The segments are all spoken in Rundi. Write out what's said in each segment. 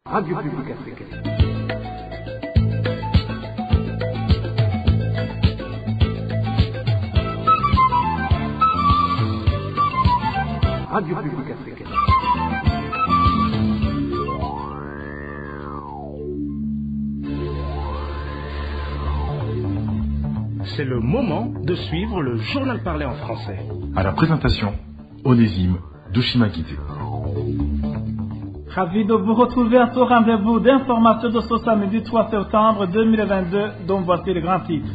Radio Publique Africaine. Radio Publique Africaine. C'est le moment de suivre le journal parlé en français. À la présentation, Onésime Douchimakité. Ravi de vous retrouver à ce rendez-vous d'information de ce samedi 3 septembre 2022, dont voici le grand titre.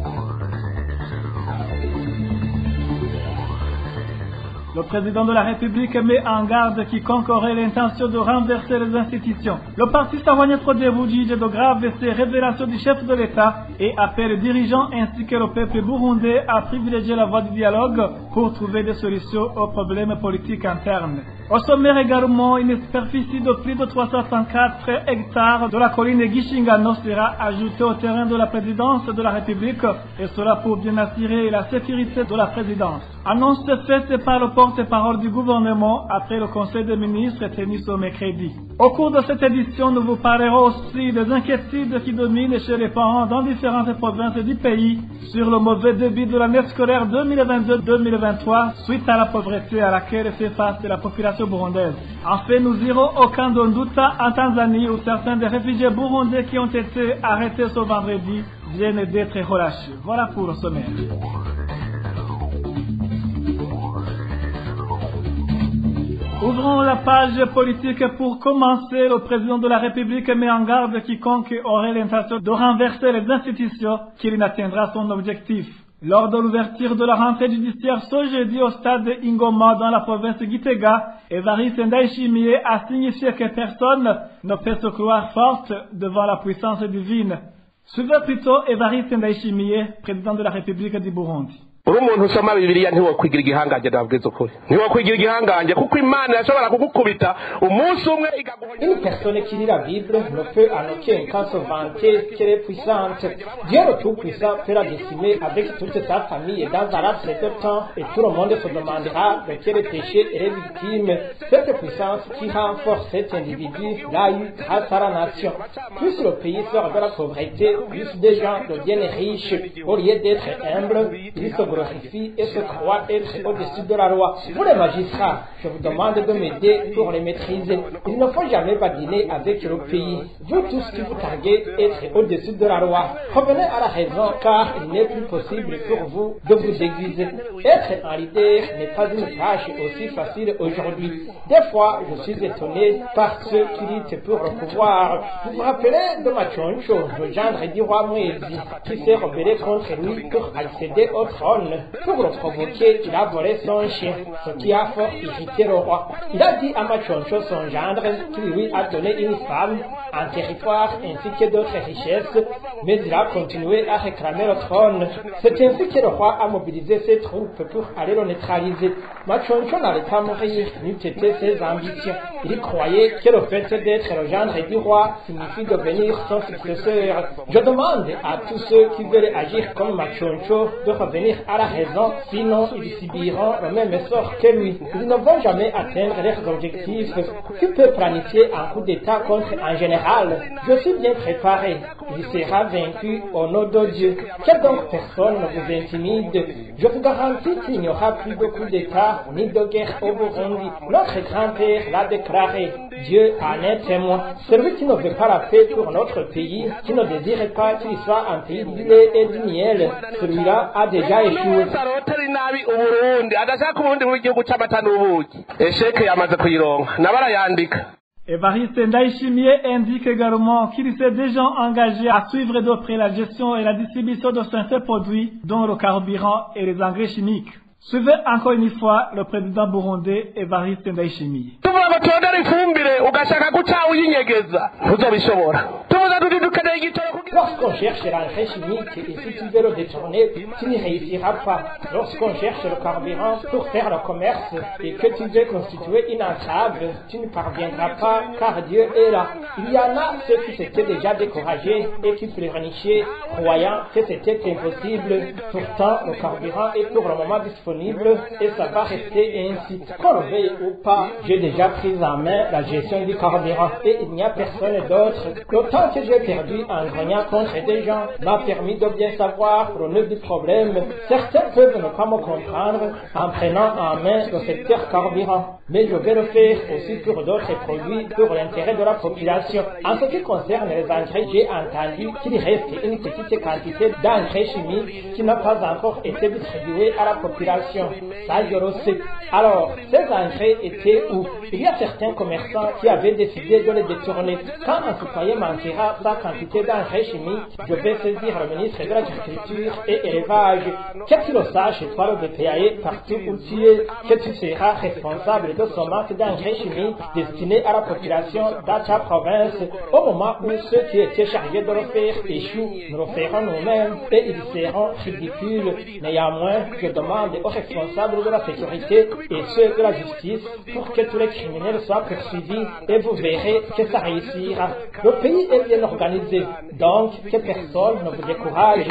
Le président de la République met en garde quiconque aurait l'intention de renverser les institutions. Le parti Sahwanyafrodhebu juge de graves ces révélations du chef de l'État et appelle les dirigeants ainsi que le peuple burundais à privilégier la voie du dialogue pour trouver des solutions aux problèmes politiques internes. Au sommet également, une superficie de plus de 334 hectares de la colline Gishingano sera ajoutée au terrain de la présidence de la République et cela pour bien assurer la sécurité de la présidence. Annonce faite par le porte-parole du gouvernement après le Conseil des ministres tenu ce mercredi. Au cours de cette édition, nous vous parlerons aussi des inquiétudes qui dominent chez les parents dans différentes provinces du pays sur le mauvais début de l'année scolaire 2022-2023 suite à la pauvreté à laquelle fait face la population burundaise. Enfin, nous irons au camp d'Onduta en Tanzanie où certains des réfugiés burundais qui ont été arrêtés ce vendredi viennent d'être relâchés. Voilà pour le sommaire. Ouvrons la page politique pour commencer. Le président de la République met en garde quiconque aurait l'intention de renverser les institutions qu'il n'atteindra son objectif. Lors de l'ouverture de la rentrée judiciaire ce jeudi au stade Ingoma dans la province de Gitega, Évariste Ndayishimiye a signifié que personne ne peut se croire forte devant la puissance divine. Suivez plutôt Évariste Ndayishimiye, président de la République du Burundi. uri umuntu usoma bibiliya ntiwokwigira igihangange ndabwiza ukuri ntiwokwigira igihangange kuko imana yashobora kugukubita umunsi umwe igaguhonya. Une personne qui lit la Bible ne peut en aucun cas se vanter qu'elle est puissante. Dieu le Tout-Puissant peut la décimer avec toute sa famille dans un laps de temps et tout le monde se demandera de quel péché elle est victime. Cette puissance qui renforce cet individu l'a eu grâce à la nation. Plus le pays sort de la pauvreté, plus des gens deviennent riches. Au lieu d'être humbles, ils se glorifient et se croient être au-dessus de la loi. Vous les magistrats, je vous demande de m'aider pour les maîtriser. Il ne faut jamais badiner avec le pays. Vous tous qui vous targuez être au-dessus de la loi, revenez à la raison car il n'est plus possible pour vous de vous déguiser. Être un leader n'est pas une tâche aussi facile aujourd'hui. Des fois, je suis étonné par ceux qui luttent pour le pouvoir. Vous vous rappelez de Machoncho, le gendre du roi Mwezi, qui s'est rebellé contre lui pour accéder au trône. Pour le provoquer, il a volé son chien, ce qui a fort irrité le roi. Il a dit à Machoncho, son gendre, qu'il lui a donné une femme, un territoire ainsi que d'autres richesses, mais il a continué à réclamer le trône. C'est ainsi que le roi a mobilisé ses troupes pour aller le neutraliser. Machoncho n'allait pas mourir, n'eût été ses ambitions. Il croyait que le fait d'être le gendre du roi signifie devenir son successeur. Je demande à tous ceux qui veulent agir comme Machoncho de revenir à la raison, sinon ils subiront le même sort que lui. Ils ne vont jamais atteindre leurs objectifs. Tu peux planifier un coup d'état contre un général. Je suis bien préparé. Il sera vaincu au nom de Dieu. Que donc personne ne vous intimide. Je vous garantis qu'il n'y aura plus de coup d'état ni de guerre au Burundi. Notre grand-père l'a déclaré. Dieu en est témoin. Celui qui ne veut pas la paix pour notre pays, qui ne désire pas qu'il soit un pays du lait et du miel, celui-là a déjà échoué. Évariste Ndayishimiye indique également qu'il s'est déjà engagé à suivre de près la gestion et la distribution de certains produits, dont le carburant et les engrais chimiques. Suivez encore une fois le président burundais Évariste Ndayishimiye. Lorsqu'on cherche l'engrais chimique et si tu veux le détourner, tu n'y réussiras pas. Lorsqu'on cherche le carburant pour faire le commerce et que tu veux constituer une entrave, tu ne parviendras pas car Dieu est là. Il y en a ceux qui s'étaient déjà découragés et qui pleurnichaient, croyant que c'était impossible. Pourtant, le carburant est pour le moment disponible disponible et ça va rester ainsi. Qu'on le veuille ou pas, j'ai déjà pris en main la gestion du carburant et il n'y a personne d'autre. Le temps que j'ai perdu en grognant contre des gens m'a permis de bien savoir le nœud du problème. Certains peuvent ne pas me comprendre en prenant en main le secteur carburant, mais je vais le faire aussi pour d'autres produits pour l'intérêt de la population. En ce qui concerne les engrais, j'ai entendu qu'il reste une petite quantité d'engrais chimiques qui n'a pas encore été distribuée à la population. Ça, je le sais. Alors, ces engrais étaient où? Il y a certains commerçants qui avaient décidé de les détourner. Quand un citoyen manquera sa quantité d'engrais chimiques, je vais saisir le ministre de l'Agriculture et Élevage. Que tu le saches, toi le DPAE, partout où tu es, que tu seras responsable de ce manque d'engrais chimiques destiné à la population dans ta province. Au moment où ceux qui étaient chargés de le faire échouent, nous le ferons nous-mêmes et ils seront ridicules. Néanmoins, je demande aux responsables de la sécurité et ceux de la justice pour que tous les criminels soient poursuivis et vous verrez que ça réussira. Le pays est bien organisé, donc que personne ne vous décourage.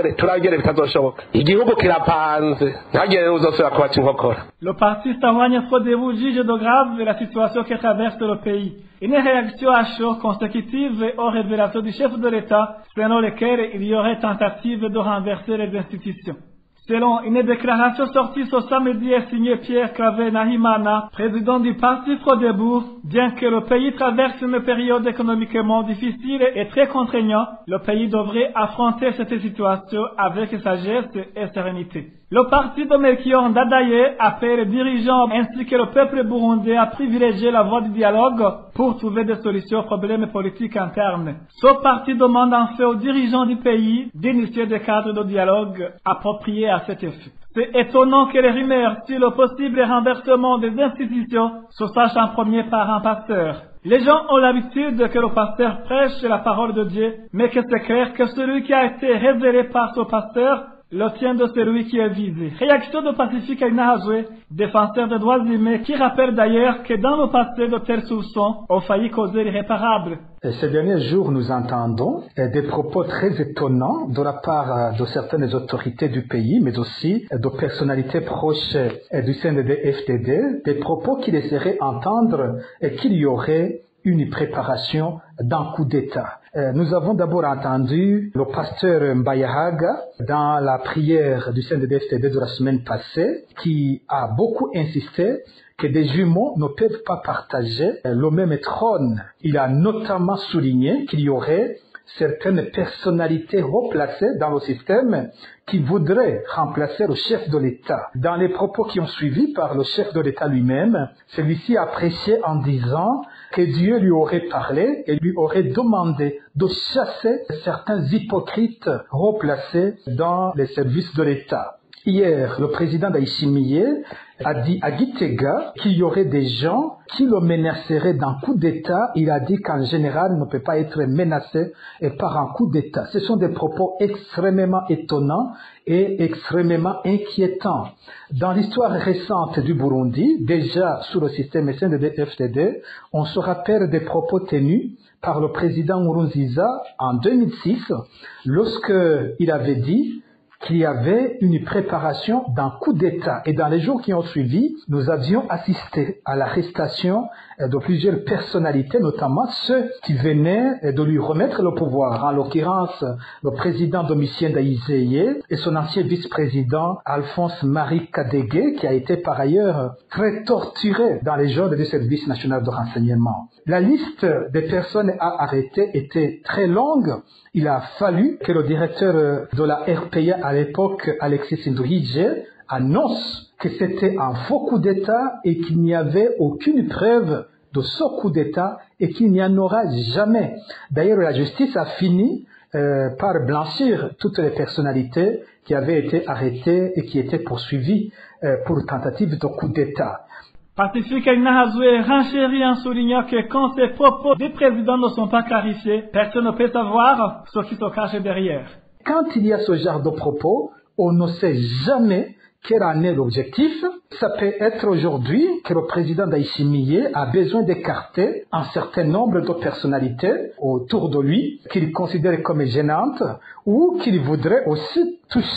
Le parti Sahwanya Frodebu juge de grave la situation que traverse le pays. Une réaction à chaud consécutive aux révélations du chef de l'État, selon lesquelles il y aurait tentative de renverser les institutions. Selon une déclaration sortie ce samedi et signée Pierre Claver Nahimana, président du parti Frodebu, bien que le pays traverse une période économiquement difficile et très contraignante, le pays devrait affronter cette situation avec sagesse et sérénité. Le parti de Melchior Ndadaye appelle les dirigeants ainsi que le peuple burundais à privilégier la voie du dialogue pour trouver des solutions aux problèmes politiques internes. Ce parti demande en fait aux dirigeants du pays d'initier des cadres de dialogue appropriés à cet effet. C'est étonnant que les rumeurs sur le possible renversement des institutions se sachent en premier par un pasteur. Les gens ont l'habitude que le pasteur prêche la parole de Dieu, mais que c'est clair que celui qui a été révélé par ce pasteur le tien de celui qui est visé. Réaction de Pacifique Nahazwe, défenseur des droits humains, qui rappelle d'ailleurs que dans le passé, de tels soupçons ont failli causer l'irréparable. Ces derniers jours, nous entendons des propos très étonnants de la part de certaines autorités du pays, mais aussi de personnalités proches du CNDD-FDD, des propos qui laisseraient entendre qu'il y aurait une préparation d'un coup d'État. Nous avons d'abord entendu le pasteur Mbayahaga dans la prière du CNDD-FDD de la semaine passée qui a beaucoup insisté que des jumeaux ne peuvent pas partager le même trône. Il a notamment souligné qu'il y aurait certaines personnalités haut placées dans le système qui voudraient remplacer le chef de l'État. Dans les propos qui ont suivi par le chef de l'État lui-même, celui-ci a prêché en disant que Dieu lui aurait parlé et lui aurait demandé de chasser certains hypocrites haut placés dans les services de l'État. Hier, le président d'Aïchimiye a dit à Gitega qu'il y aurait des gens qui le menaceraient d'un coup d'État. Il a dit qu'en général, il ne peut pas être menacé par un coup d'État. Ce sont des propos extrêmement étonnants et extrêmement inquiétants. Dans l'histoire récente du Burundi, déjà sous le système CNDD-FDD, on se rappelle des propos tenus par le président Nkurunziza en 2006, lorsqu'il avait dit qu'il y avait une préparation d'un coup d'État. Et dans les jours qui ont suivi, nous avions assisté à l'arrestation de plusieurs personnalités, notamment ceux qui venaient de lui remettre le pouvoir, en l'occurrence le président Domitien Daïzeye et son ancien vice-président Alphonse-Marie Kadege, qui a été par ailleurs très torturé dans les jours du service national de renseignement. La liste des personnes à arrêter était très longue. Il a fallu que le directeur de la RPA à l'époque, Alexis Nduhije, annonce que c'était un faux coup d'État et qu'il n'y avait aucune preuve de ce coup d'État et qu'il n'y en aura jamais. D'ailleurs, la justice a fini par blanchir toutes les personnalités qui avaient été arrêtées et qui étaient poursuivies pour tentative de coup d'État. Pacifique Nahazwe renchérit en soulignant que quand ces propos des présidents ne sont pas clarifiés, personne ne peut savoir ce qui se cache derrière. Quand il y a ce genre de propos, on ne sait jamais quel en est l'objectif. Ça peut être aujourd'hui que le président d'Aïchimiye a besoin d'écarter un certain nombre de personnalités autour de lui qu'il considère comme gênantes ou qu'il voudrait aussi toucher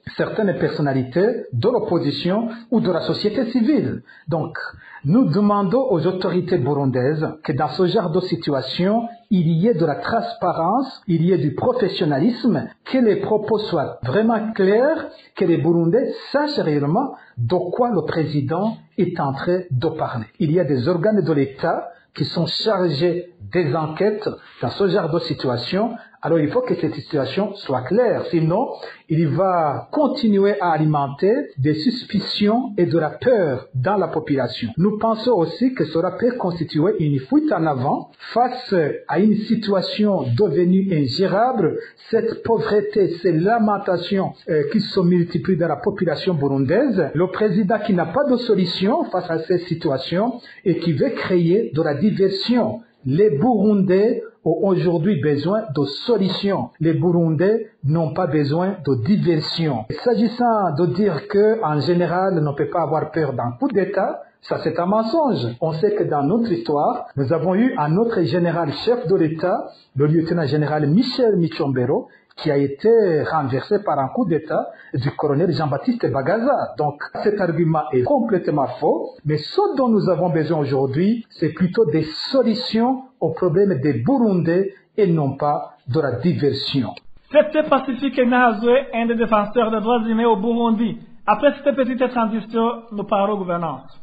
certaines personnalités de l'opposition ou de la société civile. Donc, nous demandons aux autorités burundaises que dans ce genre de situation, il y ait de la transparence, il y ait du professionnalisme, que les propos soient vraiment clairs, que les Burundais sachent réellement de quoi le président est en train de parler. Il y a des organes de l'État qui sont chargés des enquêtes dans ce genre de situation. Alors il faut que cette situation soit claire, sinon il va continuer à alimenter des suspicions et de la peur dans la population. Nous pensons aussi que cela peut constituer une fuite en avant face à une situation devenue ingérable, cette pauvreté, ces lamentations qui se multiplient dans la population burundaise. Le président qui n'a pas de solution face à cette situation et qui veut créer de la diversion. Les Burundais ont aujourd'hui besoin de solutions. Les Burundais n'ont pas besoin de diversion. S'agissant de dire que, en général, on ne peut pas avoir peur d'un coup d'État, ça c'est un mensonge. On sait que dans notre histoire, nous avons eu un autre général chef de l'État, le lieutenant général Michel Michombero, qui a été renversé par un coup d'État du colonel Jean-Baptiste Bagaza. Donc cet argument est complètement faux, mais ce dont nous avons besoin aujourd'hui, c'est plutôt des solutions aux problèmes des Burundais et non pas de la diversion. C'était Pacifique Nahazwe, un des défenseurs des droits humains au Burundi. Après cette petite transition, nous parlons aux gouvernances.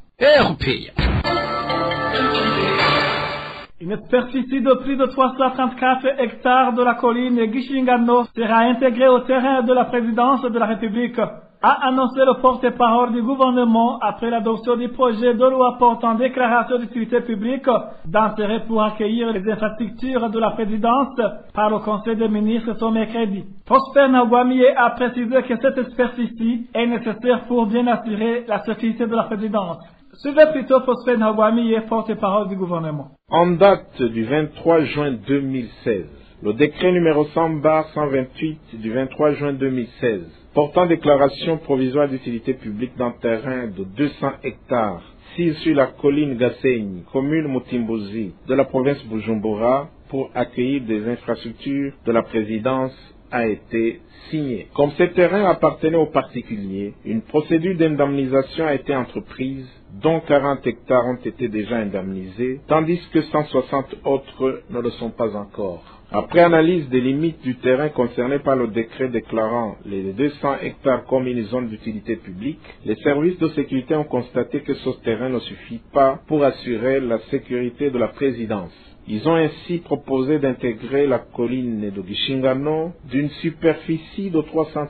Une superficie de plus de 334 hectares de la colline Gishingano sera intégrée au terrain de la présidence de la République, a annoncé le porte-parole du gouvernement après l'adoption du projet de loi portant déclaration d'utilité publique d'intérêt pour accueillir les infrastructures de la présidence par le Conseil des ministres ce mercredi. Prosper Ntagwamiye a précisé que cette superficie est nécessaire pour bien assurer la sécurité de la présidence. Suivez plutôt Prosper Ntagwamiye, porte-parole du gouvernement. En date du 23 juin 2016, le décret numéro 100/128 du 23 juin 2016 portant déclaration provisoire d'utilité publique d'un terrain de 200 hectares situé sur la colline Gasenyi, commune Mutimbuzi de la province Bujumbura, pour accueillir des infrastructures de la présidence a été signé. Comme ce terrain appartenait aux particuliers, une procédure d'indemnisation a été entreprise, dont 40 hectares ont été déjà indemnisés, tandis que 160 autres ne le sont pas encore. Après analyse des limites du terrain concerné par le décret déclarant les 200 hectares comme une zone d'utilité publique, les services de sécurité ont constaté que ce terrain ne suffit pas pour assurer la sécurité de la présidence. Ils ont ainsi proposé d'intégrer la colline de Gishingano d'une superficie de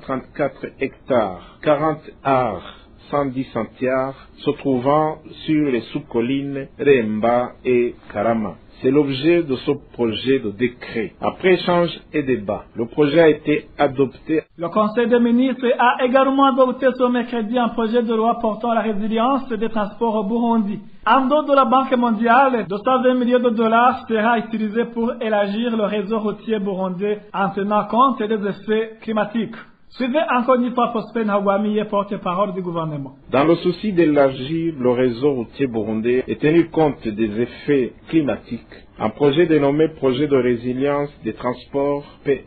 334 hectares, 40 ares, 110 centiares, se trouvant sur les sous-collines Remba et Karama. C'est l'objet de ce projet de décret. Après échange et débat, le projet a été adopté. Le Conseil des ministres a également adopté ce mercredi un projet de loi portant la résilience des transports au Burundi. En dehors de la Banque mondiale, 220 millions de dollars sera utilisé pour élargir le réseau routier burundais en tenant compte des effets climatiques. Suivez encore une fois Prosper Ntagwamiye, porte-parole du gouvernement. Dans le souci d'élargir le réseau routier burundais et tenu compte des effets climatiques, un projet dénommé Projet de résilience des transports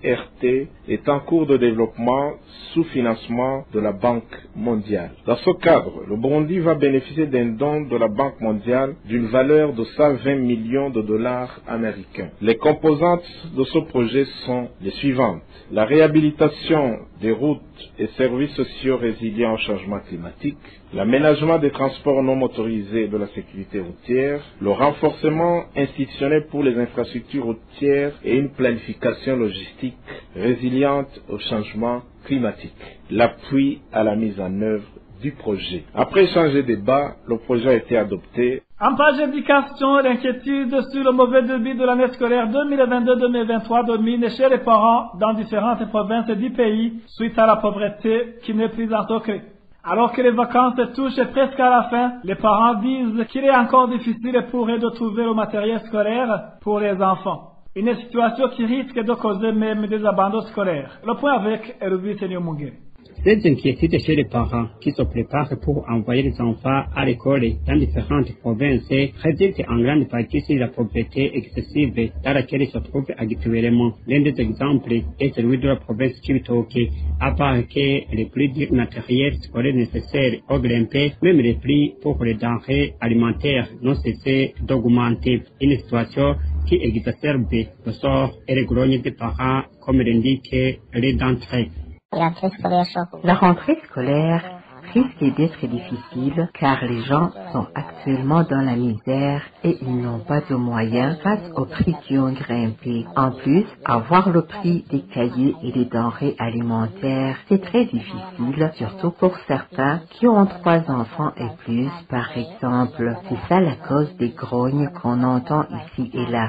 PRT est en cours de développement sous financement de la Banque mondiale. Dans ce cadre, le Burundi va bénéficier d'un don de la Banque mondiale d'une valeur de 120 millions de dollars américains. Les composantes de ce projet sont les suivantes: la réhabilitation des routes et services sociaux résilients au changement climatique, l'aménagement des transports non motorisés et de la sécurité routière, le renforcement institutionnel pour les infrastructures routières et une planification logistique résiliente au changement climatique, l'appui à la mise en œuvre du projet. Après échange et débat, le projet a été adopté. En page d'éducation, l'inquiétude sur le mauvais débit de l'année scolaire 2022-2023 domine chez les parents dans différentes provinces du pays suite à la pauvreté qui n'est plus en secret. Alors que les vacances touchent presque à la fin, les parents disent qu'il est encore difficile pour eux de trouver le matériel scolaire pour les enfants. Une situation qui risque de causer même des abandons scolaires. Le point avec Elvis Nyomungere. Cette inquiétude chez les parents qui se préparent pour envoyer les enfants à l'école dans différentes provinces résulte en grande partie sur la pauvreté excessive dans laquelle ils se trouvent actuellement. L'un des exemples est celui de la province Chibitoke, à part que les prix du matériel scolaire nécessaire ont grimpé, même les prix pour les denrées alimentaires n'ont cessé d'augmenter. Une situation qui exacerbe le sort et les grognes des parents, comme l'indique les d'entre eux. La rentrée scolaire risque d'être difficile car les gens sont actuellement dans la misère et ils n'ont pas de moyens face aux prix qui ont grimpé. En plus, avoir le prix des cahiers et des denrées alimentaires, c'est très difficile, surtout pour certains qui ont 3 enfants et plus, par exemple. C'est ça la cause des grognes qu'on entend ici et là.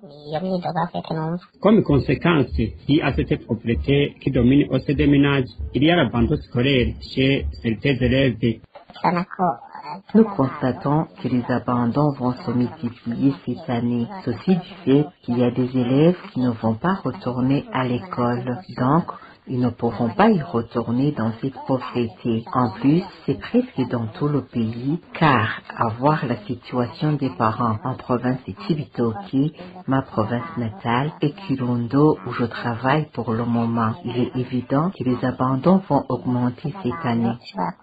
Comme conséquence, liée à cette pauvreté qui domine au sein des ménages, il y a l'abandon scolaire chez certains élèves. Nous constatons que les abandons vont se multiplier cette année. Ceci du fait qu'il y a des élèves qui ne vont pas retourner à l'école. Donc, ils ne pourront pas y retourner dans cette pauvreté. En plus, c'est presque dans tout le pays, car à voir la situation des parents en province de Chibitoke, ma province natale, et Kirundo, où je travaille pour le moment, il est évident que les abandons vont augmenter cette année.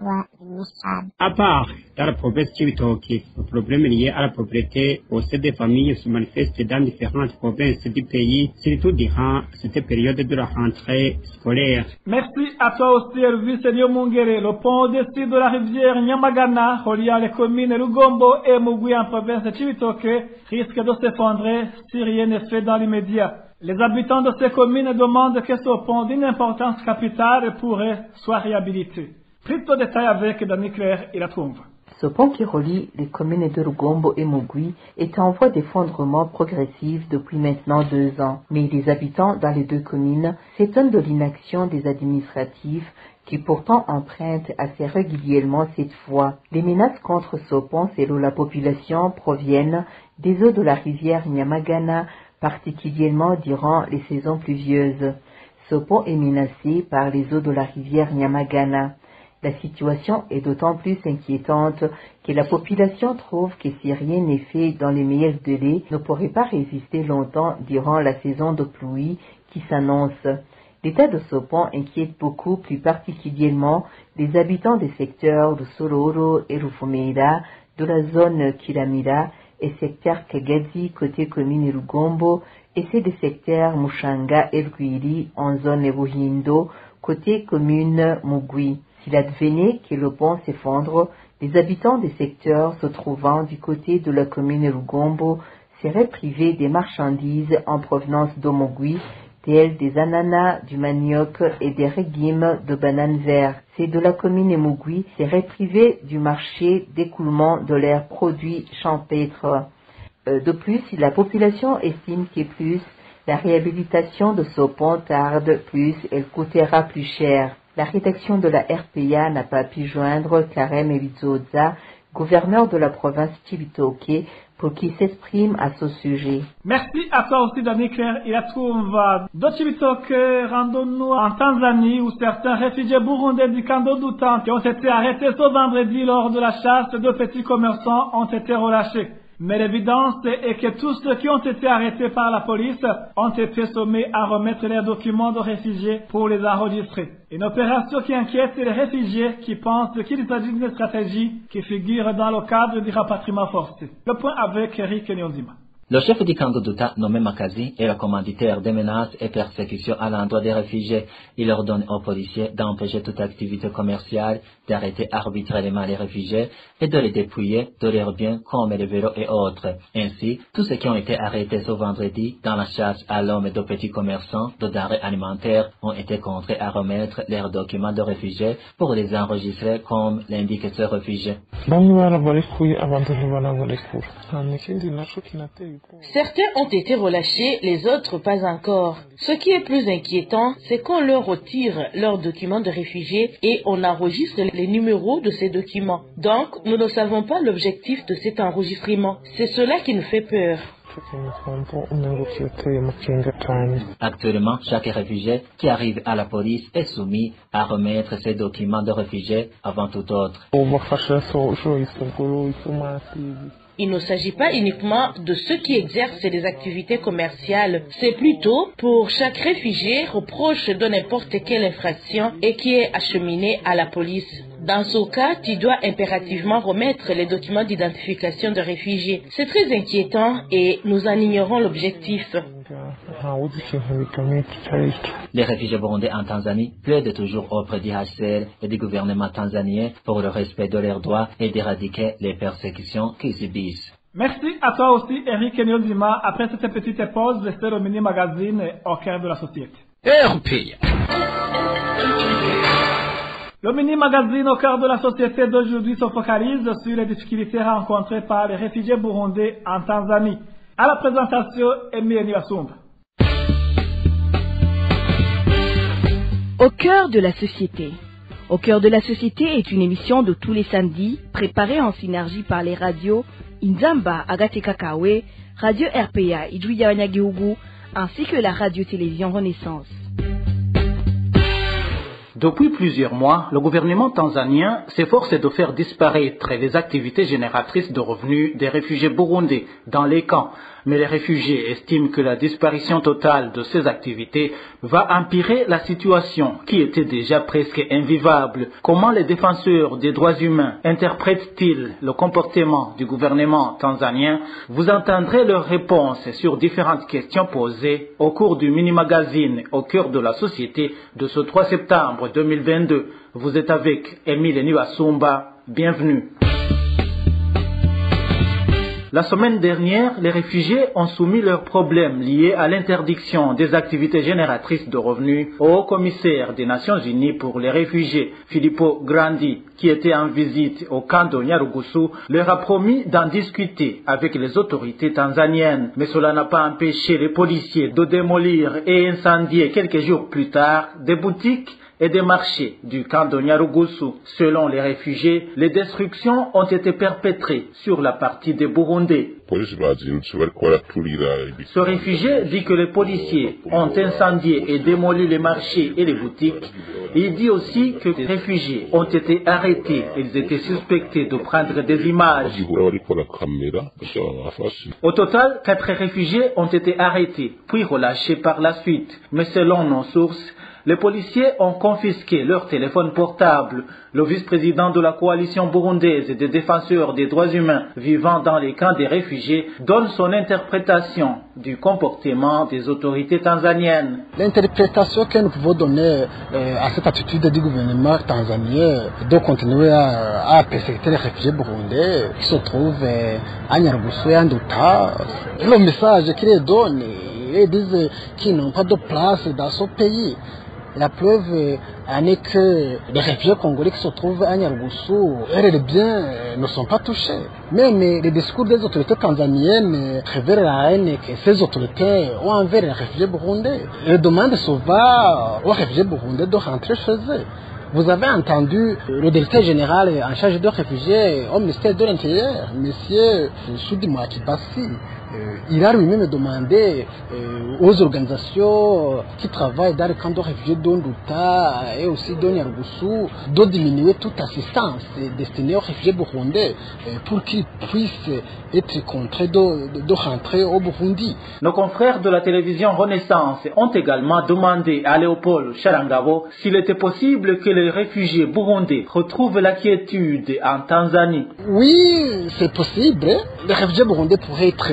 À part dans la province Chibitoke, le problème lié à la pauvreté au sein des familles se manifeste dans différentes provinces du pays, surtout durant cette période de la rentrée scolaire. Merci à toi aussi, Elvis Mungere. Le pont au-dessus de la rivière Nyamagana, reliant les communes Lugombo et Mugwi en province de Chibitoke, risque de s'effondrer si rien n'est fait dans l'immédiat. Les habitants de ces communes demandent que ce pont d'une importance capitale pourrait soit réhabilité. Plus de détails avec Dani Claire et la Trouve. Ce pont qui relie les communes de Lugombo et Mugwi est en voie d'effondrement progressif depuis maintenant 2 ans. Mais les habitants dans les 2 communes s'étonnent de l'inaction des administratifs qui pourtant empruntent assez régulièrement cette voie. Les menaces contre ce pont selon la population proviennent des eaux de la rivière Nyamagana, particulièrement durant les saisons pluvieuses. Ce pont est menacé par les eaux de la rivière Nyamagana. La situation est d'autant plus inquiétante que la population trouve que si rien n'est fait dans les meilleurs délais, ne pourrait pas résister longtemps durant la saison de pluie qui s'annonce. L'état de ce pont inquiète beaucoup, plus particulièrement les habitants des secteurs de Sororo et Rufumera, de la zone Kiramira et secteur Kagazi côté commune Lugombo, et c'est des secteurs Mushanga et Rwiri en zone Ruhindo côté commune Mugwi. S'il advenait que le pont s'effondre, les habitants des secteurs se trouvant du côté de la commune Lugombo seraient privés des marchandises en provenance d'Omogui, telles des ananas, du manioc et des régimes de bananes vertes. Ceux de la commune Mugwi seraient privés du marché d'écoulement de leurs produits champêtres. De plus, si la population estime que plus la réhabilitation de ce pont tarde, plus elle coûtera plus cher. La rédaction de la RPA n'a pas pu joindre Karem Ebizoza, gouverneur de la province Chibitoke, pour qu'il s'exprime à ce sujet. Merci à toi aussi, Dani Claire. Il a trouvé de Chibitoke, rendons-nous en Tanzanie, où certains réfugiés burundais du camp d'Odutan qui ont été arrêtés ce vendredi lors de la chasse de petits commerçants ont été relâchés. Mais l'évidence est que tous ceux qui ont été arrêtés par la police ont été sommés à remettre leurs documents de réfugiés pour les enregistrer. Une opération qui inquiète les réfugiés qui pensent qu'il s'agit d'une stratégie qui figure dans le cadre du rapatriement forcé. Le point avec Eric Nyonzima. Le chef du camp d'Oduta, nommé Makazi, est le commanditaire des menaces et persécutions à l'endroit des réfugiés. Il ordonne aux policiers d'empêcher toute activité commerciale, d'arrêter arbitrairement les réfugiés et de les dépouiller de leurs biens comme les vélos et autres. Ainsi, tous ceux qui ont été arrêtés ce vendredi dans la chasse à l'homme et de petits commerçants de denrées alimentaires ont été contraints à remettre leurs documents de réfugiés pour les enregistrer comme l'indique ce réfugié. Certains ont été relâchés, les autres pas encore. Ce qui est plus inquiétant, c'est qu'on leur retire leurs documents de réfugiés et on enregistre les numéros de ces documents. Donc, nous ne savons pas l'objectif de cet enregistrement. C'est cela qui nous fait peur. Actuellement, chaque réfugié qui arrive à la police est soumis à remettre ses documents de réfugié avant tout autre. Il ne s'agit pas uniquement de ceux qui exercent des activités commerciales, c'est plutôt pour chaque réfugié reproche de n'importe quelle infraction et qui est acheminé à la police. Dans ce cas, tu dois impérativement remettre les documents d'identification de réfugiés. C'est très inquiétant et nous en ignorons l'objectif. Les réfugiés burundais en Tanzanie plaident toujours auprès du HCR et du gouvernement tanzanien pour le respect de leurs droits et d'éradiquer les persécutions qu'ils subissent. Merci à toi aussi, Eric Niozima. Après cette petite pause, restez au Mini Magazine au cœur de la société. Le Mini Magazine au cœur de la société d'aujourd'hui se focalise sur les difficultés rencontrées par les réfugiés burundais en Tanzanie. À la présentation, Emile Niwasumba. Au cœur de la société. Au cœur de la société est une émission de tous les samedis, préparée en synergie par les radios Inzamba Agateka Kawe, Radio RPA Idouya Wanyagihugu, ainsi que la radio-télévision Renaissance. Depuis plusieurs mois, le gouvernement tanzanien s'efforce de faire disparaître les activités génératrices de revenus des réfugiés burundais dans les camps. Mais les réfugiés estiment que la disparition totale de ces activités va empirer la situation qui était déjà presque invivable. Comment les défenseurs des droits humains interprètent-ils le comportement du gouvernement tanzanien? Vous entendrez leurs réponses sur différentes questions posées au cours du mini-magazine au cœur de la société de ce 3 septembre 2022. Vous êtes avec Emile Niwasumba. Bienvenue. La semaine dernière, les réfugiés ont soumis leurs problèmes liés à l'interdiction des activités génératrices de revenus au haut-commissaire des Nations Unies pour les réfugiés, Filippo Grandi, qui était en visite au camp de Nyarugusu, leur a promis d'en discuter avec les autorités tanzaniennes. Mais cela n'a pas empêché les policiers de démolir et incendier quelques jours plus tard des boutiques et des marchés du camp de Nyarugusu. Selon les réfugiés, les destructions ont été perpétrées sur la partie des Burundais. Ce réfugié dit que les policiers ont incendié et démoli les marchés et les boutiques. Il dit aussi que les réfugiés ont été arrêtés. Ils étaient suspectés de prendre des images. Au total, 4 réfugiés ont été arrêtés, puis relâchés par la suite. Mais selon nos sources, les policiers ont confisqué leur téléphone portable. Le vice-président de la coalition burundaise des défenseurs des droits humains vivant dans les camps des réfugiés donne son interprétation du comportement des autorités tanzaniennes. L'interprétation que nous pouvons donner à cette attitude du gouvernement tanzanien de continuer à persécuter les réfugiés burundais qui se trouvent à Nyarugusu et à Nduta, le message qu'ils donnent, ils disent qu'ils n'ont pas de place dans ce pays. La preuve en est que les réfugiés congolais qui se trouvent à Nyarugusu, les biens ne sont pas touchés. Même les discours des autorités tanzaniennes révèlent la haine que ces autorités ont envers les réfugiés burundais. Ils demandent souvent aux réfugiés burundais de rentrer chez eux. Vous avez entendu le directeur général en charge des réfugiés au ministère de l'Intérieur, M. Soudima Kibasi. Il a lui-même demandé aux organisations qui travaillent dans les camps de réfugiés d'Onduta et aussi de Nyarugusu de diminuer toute assistance destinée aux réfugiés burundais pour qu'ils puissent être contraints de rentrer au Burundi. Nos confrères de la télévision Renaissance ont également demandé à Léopold Charangabo s'il était possible que les réfugiés burundais retrouvent la quiétude en Tanzanie. Oui, c'est possible. Les réfugiés burundais pourraient être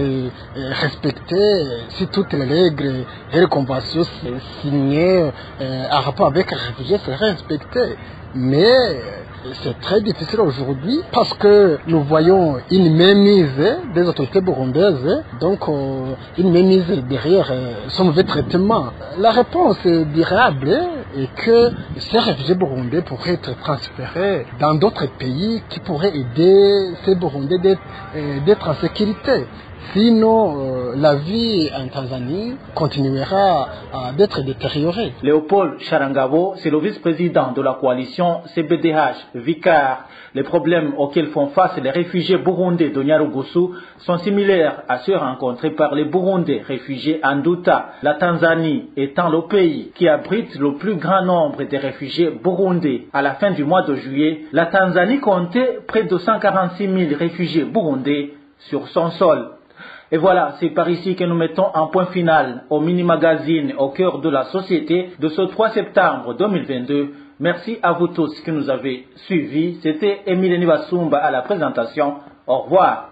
respectés si toutes les règles et les conventions signées en rapport avec les réfugiés seraient respectées. Mais c'est très difficile aujourd'hui parce que nous voyons une mainmise des autorités burundaises, donc une mainmise derrière son mauvais traitement. La réponse durable est que ces réfugiés burundais pourraient être transférés dans d'autres pays qui pourraient aider ces Burundais d'être en sécurité. Sinon, la vie en Tanzanie continuera d'être détériorée. Léopold Charangabo, c'est le vice-président de la coalition CBDH, Vicar. Les problèmes auxquels font face les réfugiés burundais de Nyarugusu sont similaires à ceux rencontrés par les Burundais réfugiés en Nduta, la Tanzanie étant le pays qui abrite le plus grand nombre de réfugiés burundais. À la fin du mois de juillet, la Tanzanie comptait près de 146 000 réfugiés burundais sur son sol. Et voilà, c'est par ici que nous mettons un point final au mini-magazine au cœur de la société de ce 3 septembre 2022. Merci à vous tous qui nous avez suivis. C'était Emile Nivasumba à la présentation. Au revoir.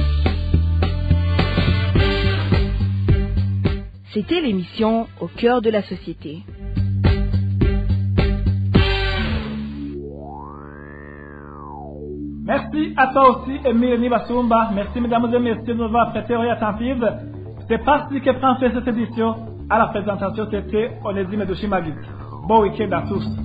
C'était l'émission Au cœur de la société. Merci à toi aussi, Emile Nivasumba. Merci, mesdames et messieurs, de nous avoir prêté oreille attentive. C'est parti que prend fait cette édition. À la présentation, c'était Onésime Dushimagit. Bon week-end à tous.